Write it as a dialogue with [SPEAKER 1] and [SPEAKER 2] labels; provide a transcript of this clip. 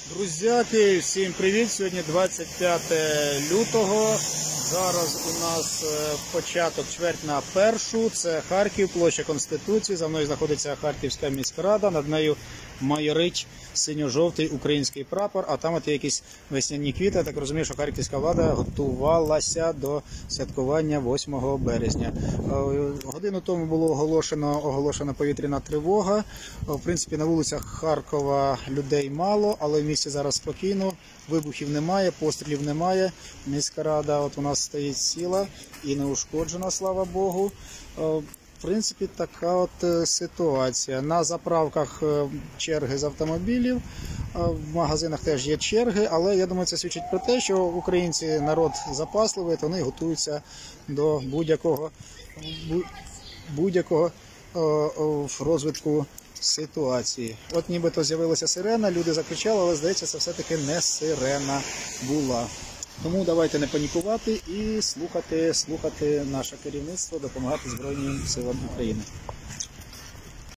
[SPEAKER 1] Друзяки, всім привіт! Сьогодні 25 лютого. Зараз у нас початок чверть на першу. Це Харків, площа Конституції. За мною знаходиться Харківська міська рада. Над нею майорить синьо-жовтий український прапор. А там от є якісь весняні квіти. Я так розумію, що харківська влада готувалася до святкування 8 березня. Годину тому було оголошена повітряна тривога. В принципі, на вулицях Харкова людей мало, але в місті зараз спокійно. Вибухів немає, пострілів немає. Міська рада от у нас стоїть ціла і не ушкоджена, слава Богу. В принципі, така от ситуація. На заправках черги з автомобілів, в магазинах теж є черги, але я думаю, це свідчить про те, що українці народ запасливий, то вони готуються до будь-якого розвитку ситуації. От нібито з'явилася сирена, люди закричали, але здається, це все-таки не сирена була. Тому давайте не панікувати і слухати наше керівництво, допомагати Збройним силам України.